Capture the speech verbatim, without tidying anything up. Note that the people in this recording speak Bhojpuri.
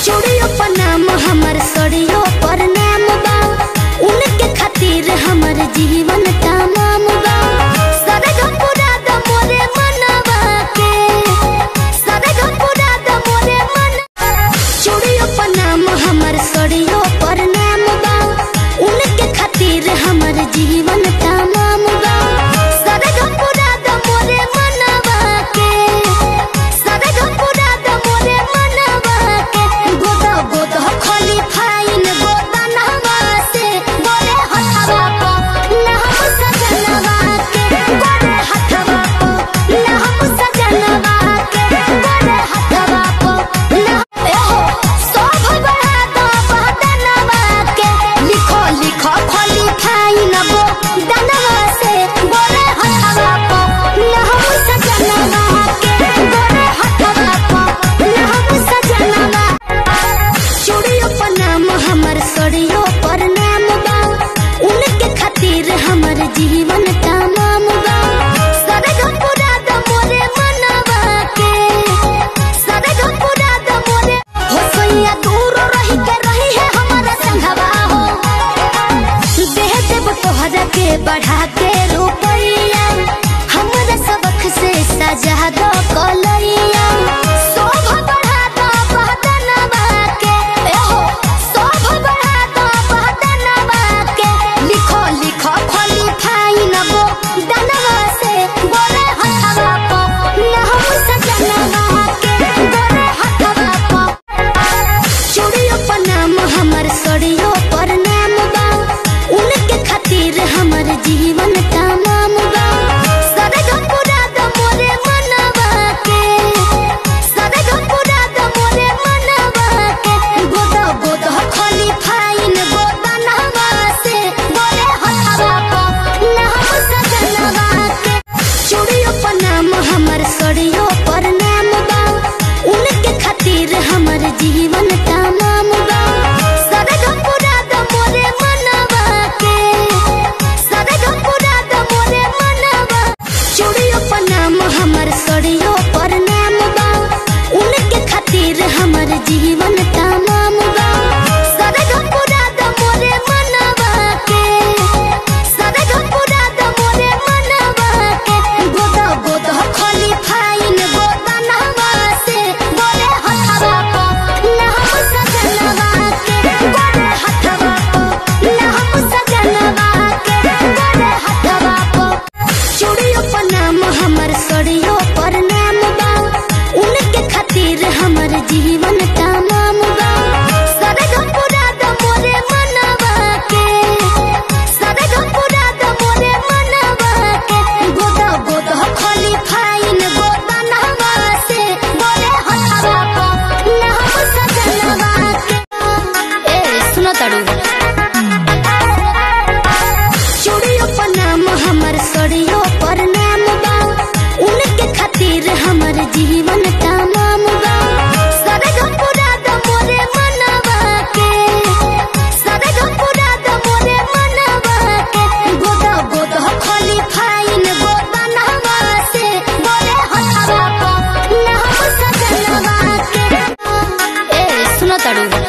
चूड़ियों पर नाम हमर सड़ियों पर नाम बा उनके खातिर हमर जीवन तमाम बा सरग पूरा द मोरे मनवा के सरग पूरा द मोरे मन चूड़ियों पर नाम हमर सड़ियों पर नाम बा उनके खातिर हमर जीवन तमाम बा सरग पूरा द मोरे मनवा के सरग पूरा द मोरे मनवा के गोदा गोदा खाली फाइन गोदा नहवा से गोरे हथवा को नहम सजनवा के गोरे हथवा को नहम सजनवा के गोरे हथवा को नहम हो सब बढ़ा दो बहदनवा के लिखो लिखो खाली फाइन गो दनवा से गोरे हथवा को नहम सजनवा के गोरे हथवा को नहम सजनवा चूड़ियों पर नाम हमर सड़ियों पर नाम बा उनके खातिर हमर जीवन तमाम बा सरग पूरा द मोरे मनवा के सरग पूरा द मोरे हो सैया दूर रही के रही है हमारा संघवा हो देह देव तोहरा के बढ़ा के रुपैया हमरा सबक से सजा दो कलैया शोभा बढ़ा दो बहदनवा के एहो शोभा बढ़ा दो बहदनवा के लिखो लिखो खाली फाइन गो दनवा से गोरे हथवा को नहम सजनवा के गोरे हथवा को चूड़ियों पर नाम हमर सड़ियों पर नाम बा उनके खातिर हमर जीवन तमाम बा सरग पूरा द मोरे मनवा के सरग पूरा द मोरे मनवा के गोदा गोदा खाली फाइन गोदा नहवा से गोरे हथवा को नहम सजनवा के चूड़ियों पर नाम हमर सड़ियों पर नाम बा उनके खातिर हमर जीवन तमाम बा सरग पूरा द मोरे मनवा के सरग पूरा द मोरे मनवा चूड़ियों पर नाम हमर सड़ियों पर नाम बा उनके खातिर हमर जीवन तमाम बा सरग पूरा द मोरे मनवा के सरग पूरा द मोरे मनवा के गोदा गोदा खाली फाइन गोदा नहवा से गोरे हथवा को नहम सजनवा के गोरे हथवा को नहम सजनवा के गोरे हथवा को चूड़ियों पर नाम हमर सड़ियों पर नाम बा उनके खातिर हमर जीवन तमाम बा सरग पूरा द मोरे मनवा के सरग पूरा द मोरे मनवा के गोदा गोदा खाली फाइन गोदा नहवा से गोरे हथवा को नहम सजनवा के ए सुनो तड़ू चूड़ियों पर नाम हमर सड़ियों पर नाम बा उनके खातिर हमर जीवन तमाम बा सरग पूरा द मोरे मनवा के सरग पूरा द मोरे मनवा के गोदा गोदा खाली फाइन गोदा नहवा से गोरे हथवा को नहम सजनवा के ए सुनो तड़ू